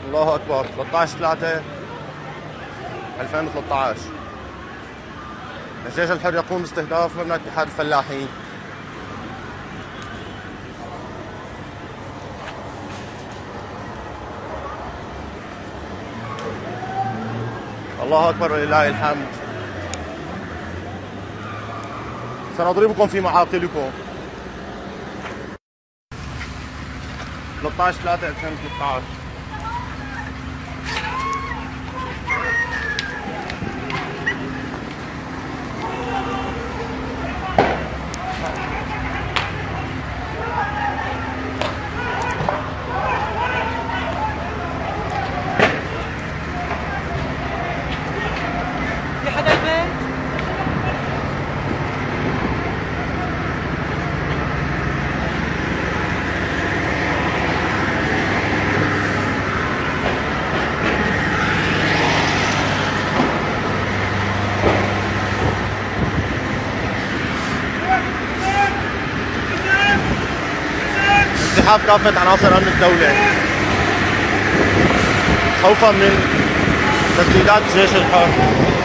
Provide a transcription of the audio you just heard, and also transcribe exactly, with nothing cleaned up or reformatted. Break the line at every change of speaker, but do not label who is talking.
الله أكبر. ثلاثة عشر ثلاثة ألفين وثلاثة عشر الجيش الحر يقوم باستهداف مبنى اتحاد الفلاحين. الله أكبر ولله الحمد. سنضربكم في معاقلكم. ثلاثة عشر ثلاثة ألفين وثلاثة عشر.
في حدا البيت؟
انسحاب كافة عناصر أمن الدولة خوفا من تسديدات الجيش الحر.